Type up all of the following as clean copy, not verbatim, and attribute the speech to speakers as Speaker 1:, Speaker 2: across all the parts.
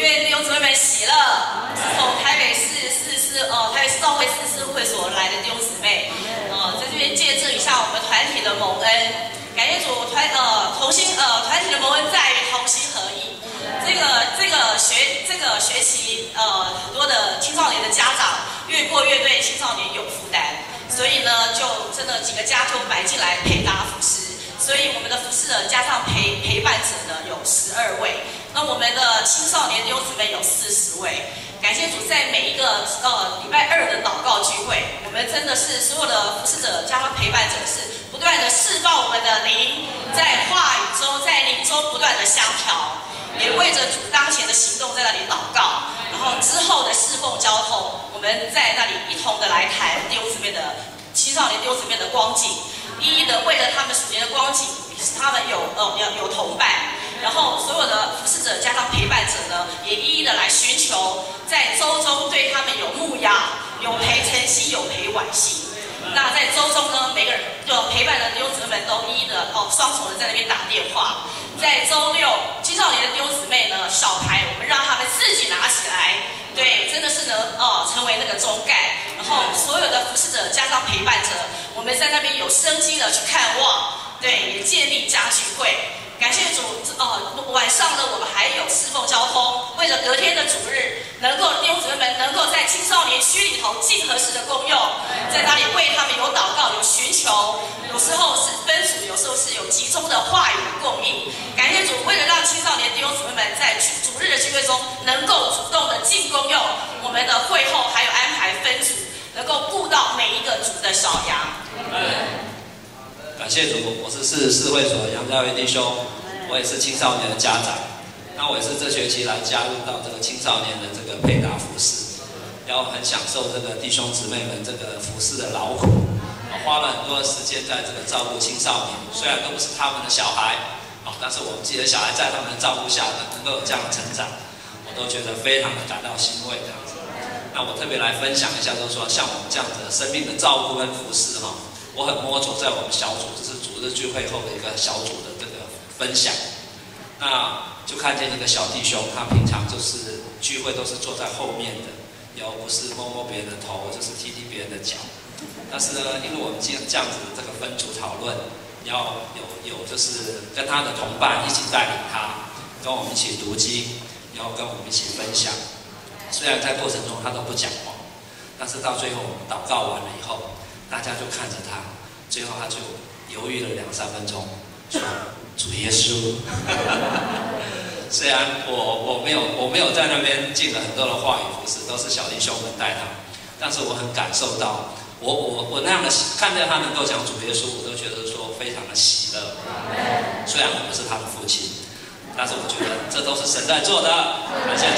Speaker 1: 愿弟兄姊妹们喜乐，是从台北市教会四事会所来的弟兄姊妹，在这边见证一下我们团体的蒙恩。感谢主，团体的蒙恩在于同心合意。这个学期，很多的青少年的家长越对青少年有负担，所以呢，就真的几个家就买进来配搭服侍。所以我们的服侍者加上陪伴者呢有12位，那我们的青少年弟兄姊妹有40位。感谢主，在每一个礼拜2的祷告聚会，我们真的是所有的服侍者加上陪伴者是不断的释放我们的灵，在话语中，在灵中不断的相调，也为着主当前的行动在那里祷告，然后之后的侍奉交通，我们在那里一同的来谈弟兄姊妹的青少年弟兄姊妹的光景。一一的为了他们属灵的光景，使他们有同伴，然后所有的服侍者加上陪伴者呢，也一一的来寻求，在周中对他们有牧养，有陪晨曦，有陪晚星。那在周中呢，每个人就陪伴的弟兄姊妹们都一一的双重的在那边打电话。在周六，青少年的弟兄姊妹呢，小牌我们让他们自己拿起来，对，真的是呢成为那个中盖。然后所有的服侍者加上陪伴者，我们在那边有生机的去看望，对，也建立家聚会。感谢主，晚上呢我们还有侍奉交通，为了隔天的主日，能够弟兄姊妹们能够在青少年区里头尽合适的功用，在那里为他们有祷告，有寻求，有时候是分组，有时候是有集中的话语的供应。感谢主，为了让青少年弟兄姊妹们在主日的聚会中能够主动的尽功用，我们的会后还有安排分组，能够顾到每一个主的小羊。
Speaker 2: 感谢主，我是四事会所杨家伟弟兄，我也是青少年的家长。那我也是这学期来加入到这个青少年的这个配搭服侍，然后很享受这个弟兄姊妹们这个服侍的劳苦，我花了很多时间在这个照顾青少年，虽然都不是他们的小孩，但是我们自己的小孩在他们的照顾下能够有这样的成长，我都觉得非常的感到欣慰这样子。那我特别来分享一下，就是说像我们这样子的生命的照顾跟服侍我很摸着在我们小组，这是主日聚会后的一个小组的这个分享。那就看见这个小弟兄，他平常就是聚会都是坐在后面的，不是摸摸别人的头，就是踢踢别人的脚。但是呢，因为我们这样子这个分组讨论，要有就是跟他的同伴一起带领他，跟我们一起读经，然后跟我们一起分享。虽然在过程中他都不讲话，但是到最后我们祷告完了以后，大家就看着他，最后他就犹豫了2-3分钟，说：“主耶稣。”虽然我没有在那边尽了很多的话语服侍，都是小弟兄们带他，但是我很感受到，我那样的看见他能够讲主耶稣，我都觉得说非常的喜乐。虽然我不是他的父亲，但是我觉得这都是神在做的。感谢主。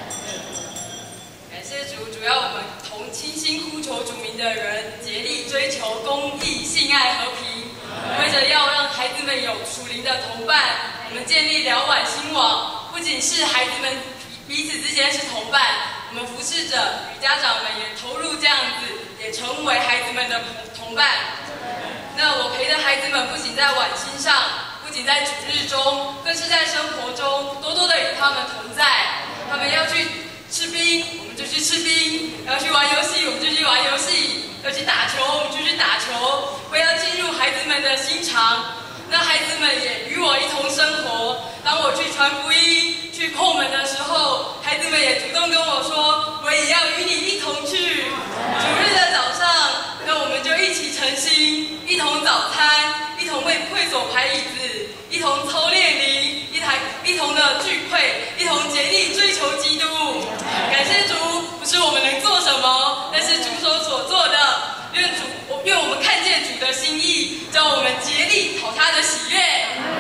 Speaker 3: 感谢主，主要我们同倾心呼求主名的人，竭力追求公义、信爱、和平，为着要让孩子们有属灵的同伴，我们建立辽晚新网，不仅是孩子们彼此之间是同伴，我们服侍者与家长们也投入这样子，也成为孩子们的同伴。那我陪的孩子们不仅在晚星上，不仅在主日中，更是在生活中多多的与他们同在。他们要去吃冰，我们就去吃冰；要去玩游戏，我们就去玩游戏；要去打球，我们就去打球。为要进入孩子们的心肠，那孩子们也与我一同生活。当我去传福音、去叩门的时候，孩子们也主动跟我说：“我也要与你一同去。”主日的早上，那我们就一起诚心，一同早餐，一同为会所排椅子，一同操练灵，一同的聚会，一同竭力追求基督。感谢主，不是我们能做什么，但是主所做的。愿我们看见主的心意，叫我们竭力讨他的喜悦。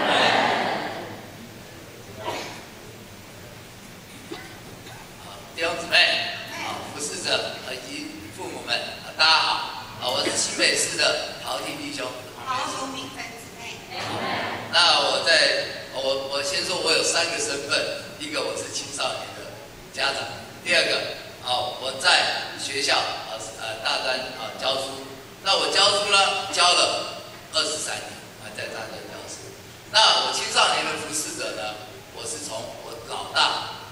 Speaker 4: 弟兄姊妹，服侍者以及父母们，大家好，我是新北市的陶弟弟兄。
Speaker 5: 好，明粉姊妹。
Speaker 4: 那我先说，我有3个身份，一个我是青少年的家长，第2个我在学校大专教书。那我教书呢，教了23年，在大专教书。那我青少年的服侍者呢，我是从我老大在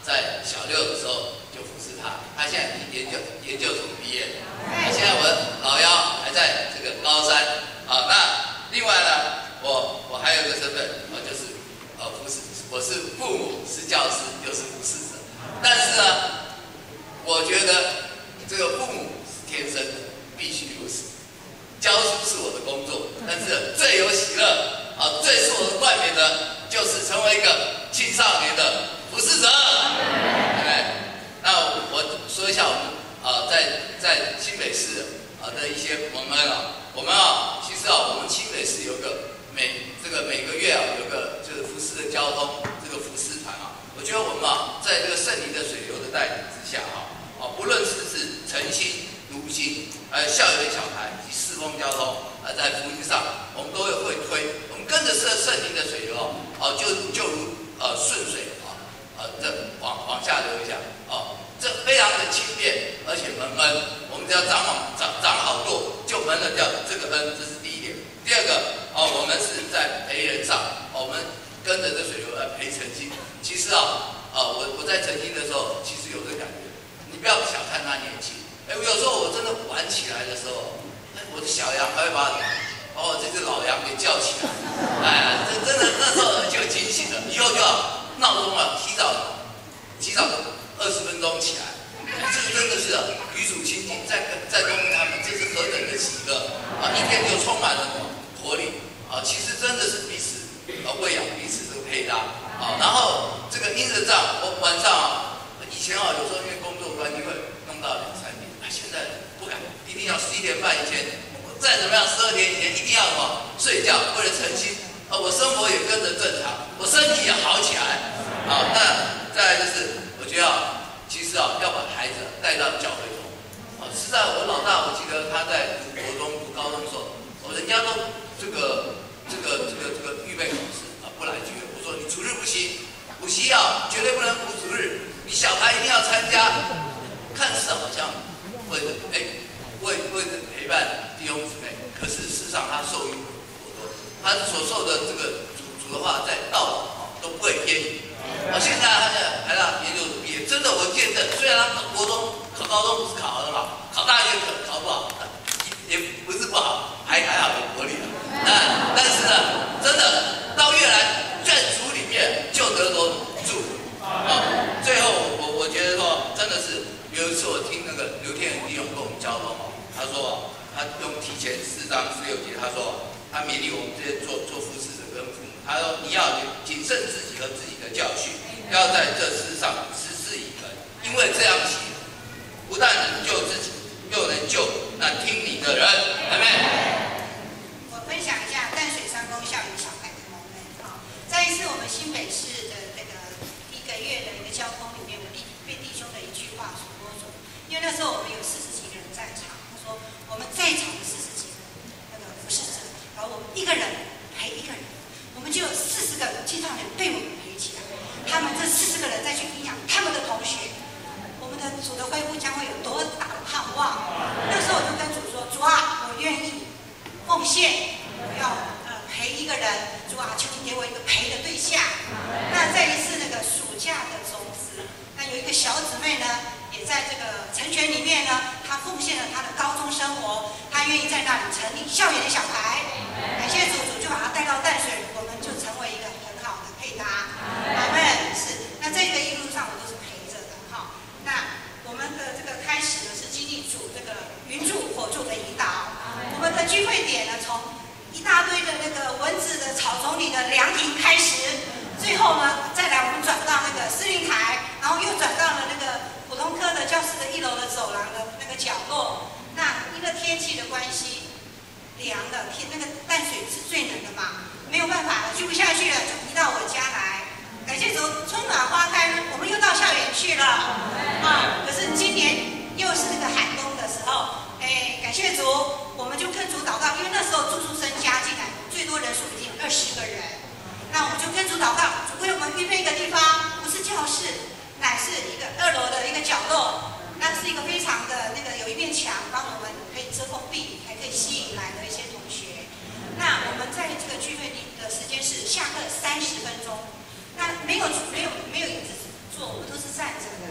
Speaker 4: 小6的时候就服侍他，他现在已经研究所毕业，现在我老幺还在这个高3啊。那另外呢，我还有一个身份就是服侍，我是父母，是教师，又是服侍者。但是呢，我觉得这个父母是天生的，必须如此。教书是我的工作，但是最有喜乐最是我的冠冕的，就是成为一个青少年的服侍者，对不对？那我说一下我们在新北市的一些蒙恩我们其实我们新北市有个每个月有个就是服侍的交通这个服侍团我觉得我们在这个圣灵的水流的带领之下不论是诚心、读心，还有校园小孩以及四风交通在福音上，我们都会推，我们跟着圣灵的水流就如顺水这往下流一下这非常的轻便，而且蒙恩，我们只要长好舵，就蒙了掉这个恩，这是第一点。第二个我们是在培人上，我们跟着这水流来培诚心。其实我在诚心的时候，其实有这感觉，你不要小看他年轻。有时候我真的玩起来的时候，我的小羊还会把这只老羊给叫起来，真的那时候就警醒了，以后就要闹钟提早20分钟起来，这个真的是与主亲近，在供应他们，这是何等的喜乐一天就充满了活力其实真的是彼此喂养彼此这个配搭然后这个因着这样，我晚上以前有时候因为工作关系会弄到2、3点，现在不敢，一定要11点半以前，再怎么样12点以前一定要睡觉，为了诚心我生活也跟着正常，我身体也好起来那再来就是我觉得其实要把孩子带到教会中实在我老大，我记得他在读国中、读高中的时候人家都这个预备考试不来聚会，我说你主日不行，补习绝对不能补主日，你小孩一定要参加，看似好像为了陪伴弟兄姊妹，可是事实上他受益颇多，他所受的这个主的话在道理都不会偏移现在他还让研究所毕业，真的我见证，虽然他国中考高中不是考很好，考大学考不好，也不是不好，还好有活力但是呢，真的到越来在主里面就得着祝福最后我觉得说，真的是有一次我听那个刘天宇弟兄跟我们交通他说他用提前4章16节，他说他勉励我们这些做服侍者跟父母，他说你要谨慎自己和自己的教训，要在这世上持之以恒，因为这样行不但能救自己，又能救那听你的人。阿们。
Speaker 5: 我分享一下淡水三公校园小孩的蒙恩在一次我们新北市的那个1个月的一个交通里面，我被弟兄的一句话所摸着，因为那时候我们有40几个人在场，他说我们在场的40几个那个服侍者，然后我们一个人陪一个人，我们就有40个青少年被我们陪起来，他们这40个人再去影响他们的同学，我们的主的恢复将会有多大的盼望。那时候我就跟主说，主我愿意奉献，我要陪一个人，主求你给我一个陪的对象。那在一次那个暑假的种子，那有一个小姊妹呢，也在这个成全里面呢，她奉献了她的高中生活，她愿意在那里成立校园的小孩。感谢主就把她带到淡水，我们就成为一个很好的配搭。阿们。是。那这个一路上我都是陪着的那我们的这个开始呢，是经历主这个云柱火柱的引导。我们的聚会点呢，从一大堆的那个蚊子的草丛里的凉亭开始，最后呢，再来我们转到那个司令台，然后又转到了那个普通科的教室的1楼的走廊的那个角落。那因为天气的关系，凉了，那个淡水是最冷的嘛，没有办法了，聚不下去了，就移到我家来。感谢主，春暖花开，我们又到校园去了可是今年又是那个寒冬的时候，感谢主，我们就跟主祷告，因为那时候住宿生加进来，最多人数已经20个人，那我们就跟主祷告，主为我们预备一个地方，不是教室，乃是一个2楼的一个角落，那是一个非常的那个有一面墙，帮我们可以遮风避雨，还可以吸引来的一些同学。那我们在这个聚会的时间是下课30分钟。那没有椅子坐，我们都是站着的。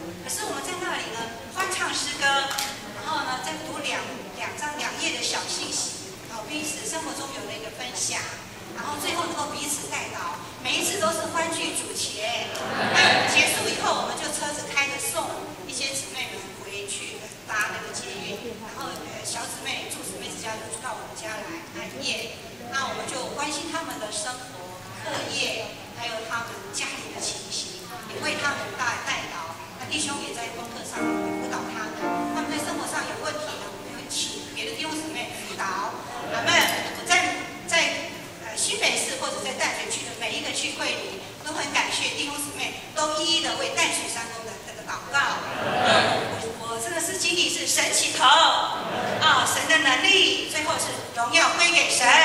Speaker 5: 神起头，神的能力，最后是荣耀归给神。